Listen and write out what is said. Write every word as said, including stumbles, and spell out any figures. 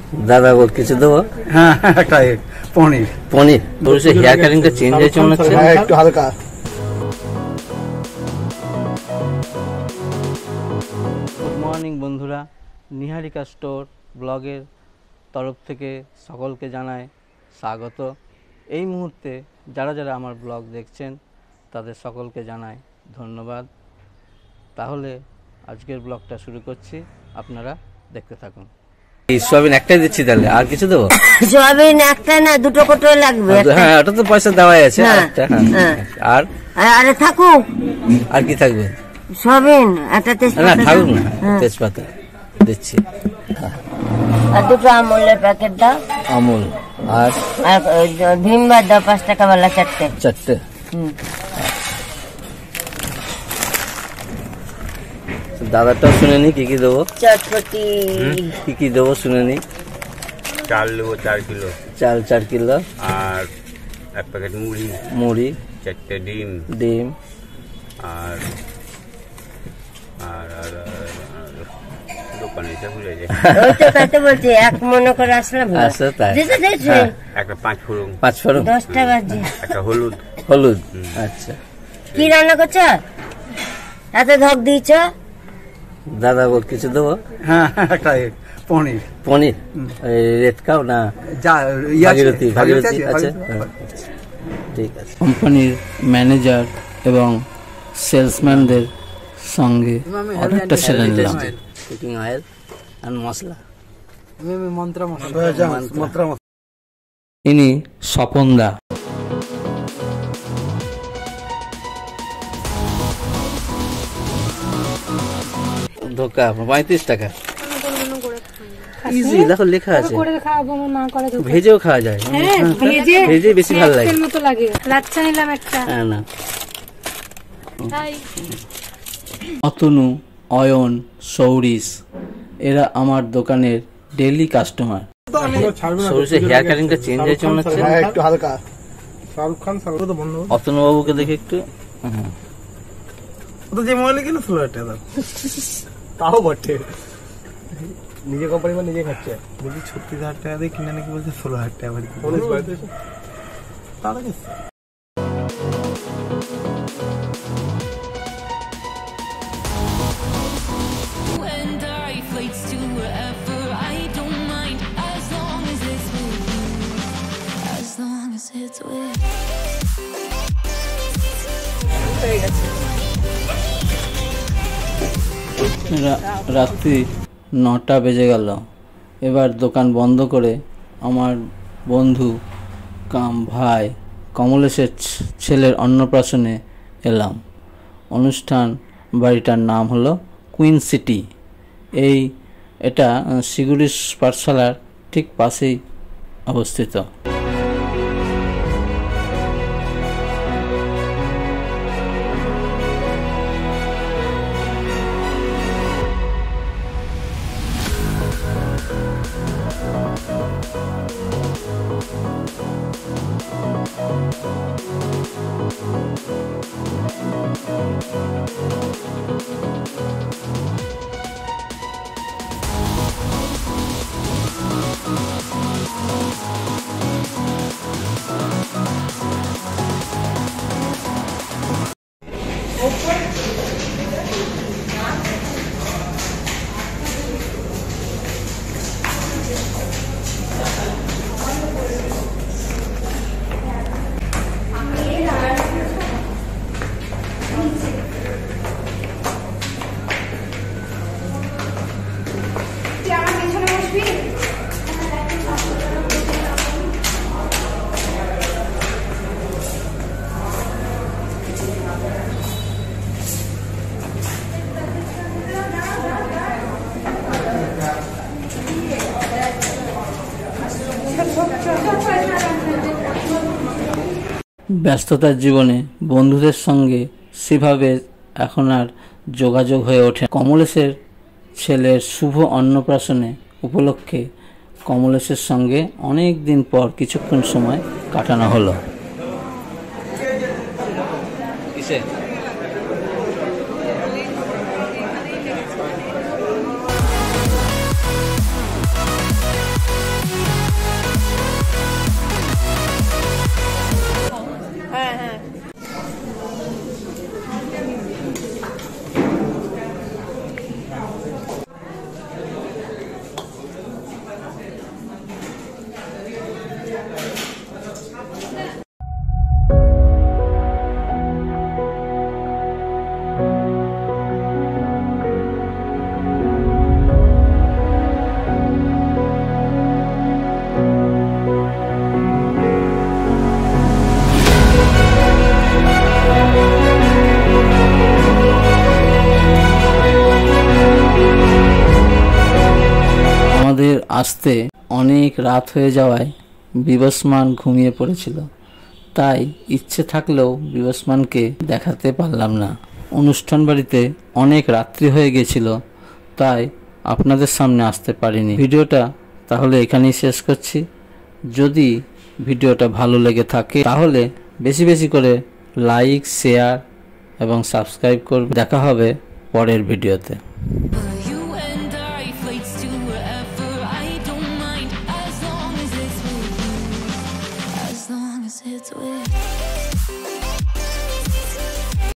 দাদা গো কিছু দেবো? হ্যাঁ একটা পনির পনির সে হেয়ার কাটিংটা চেঞ্জ হয়েছে মনে হচ্ছে, একটু হালকা। গুড মর্নিং বন্ধুরা, নিহারিকা স্টোর ব্লগের তরফ থেকে সকলকে জানায় স্বাগত। এই মুহূর্তে যারা যারা আমার ব্লগ দেখছেন তাদের সকলকে জানায় ধন্যবাদ। তাহলে আজকের ব্লগটা শুরু করছি, আপনারা দেখতে থাকুন। এই সোয়াবিন একটাই দিচ্ছি, তাহলে আর কিছু দেবো? সোয়াবিন একটা না, দুটো কোটো লাগবে। হ্যাঁ ওটা তো পয়সা দেওয়াই আছে। আর আরে থাকুক, আর কি থাকবে? সোয়াবিন একটা তেজপাতা, না থাকুক না, তেজপাতা দিচ্ছি। আর দুটো আমুলের প্যাকেট দাও। আমুল আর ভিমবার দাও, পাঁচ টাকা বেলা চারটে চারটে। দাদাটা শুনে নি কি কি দেবো, চটপটি কি কি দেবো শুনে নি। চাল দেবো চার কিলো, চাল চার কিলো, আর এক প্যাকেট মুড়ি, মুড়ি চারটে ডিম, ডিম আর আর আর দোকানে এসে ভুলে যায়। ওই তো কত বলছি, এক মনে করে আসলে আচ্ছা তাই একটা পাঁচ ফোড়ন, পাঁচ ফোড়ন, দশটা বাজে, একটা হলুদ। হলুদ আচ্ছা। কি রান্না করছ এত ধক দিয়েছ? দাদা গো কিছু দেবো? হ্যাঁ একটা পনির পনির রেড কাউ না ভাগীরথী? ভাগীরথী আচ্ছা ঠিক আছে। কোম্পানির ম্যানেজার এবং সেলসম্যানদের সঙ্গে অর্ডারটা সেরে নিলাম। কুকিং অয়েল আর মশলা, মন্ত্রা মশলা। ইনি স্বপন দা। ধোকা পঁয়ত্রিশ টাকা। ইজি, দেখো লেখা আছে, ভেজেও খাওয়া যায়। ভেজে বেশি ভালো লাগে। হ্যাঁ না, অতনু, অয়ন, সৌরিশ এরা আমার দোকানের ডেইলি কাস্টমার। সৌরিশের হেয়ার কাটিংটা চেঞ্জ হয়েছে মনে হচ্ছে, একটু হালকা। শাহরুখ খান তো বন্ধু। অতনু বাবুকে দেখে একটু যে মোবাইলে কিনে ষোলো হাজার টাকা তাও বটে, নিজে কোম্পানি বা নিজে খাচ্ছে। বলছি ছত্রিশ হাজার টাকা দিয়ে কিনে নাকি বলছে ষোলো হাজার টাকা তারা গেছে। রাত্রি নটা বেজে গেল। এবার দোকান বন্ধ করে আমার বন্ধু কাম ভাই কমলেশের ছেলের অন্নপ্রাশনে এলাম। অনুষ্ঠান বাড়িটার নাম হলো কুইন সিটি। এই এটা শিগুড়ি পাঠশালার ঠিক পাশেই অবস্থিত। ব্যস্ততার জীবনে বন্ধুদের সঙ্গে সেভাবে এখন আর যোগাযোগ হয়ে ওঠে। কমলেশের ছেলের শুভ অন্নপ্রাশনে উপলক্ষে কমলেশের সঙ্গে অনেক দিন পর কিছুক্ষণ সময় কাটানো হলো। আসতে অনেক রাত হয়ে যাওয়ায় বিবস্মান ঘুমিয়ে পড়েছিল, তাই ইচ্ছে থাকলেও বিবস্মানকে দেখাতে পারলাম না। অনুষ্ঠান বাড়িতে অনেক রাত্রি হয়ে গেছিল, তাই আপনাদের সামনে আসতে পারিনি। ভিডিওটা তাহলে এখানেই শেষ করছি। যদি ভিডিওটা ভালো লেগে থাকে তাহলে বেশি বেশি করে লাইক, শেয়ার এবং সাবস্ক্রাইব করবে। দেখা হবে পরের ভিডিওতে। You and I, flights to wherever, I don't mind, as long as it's with you, as long as it's with you.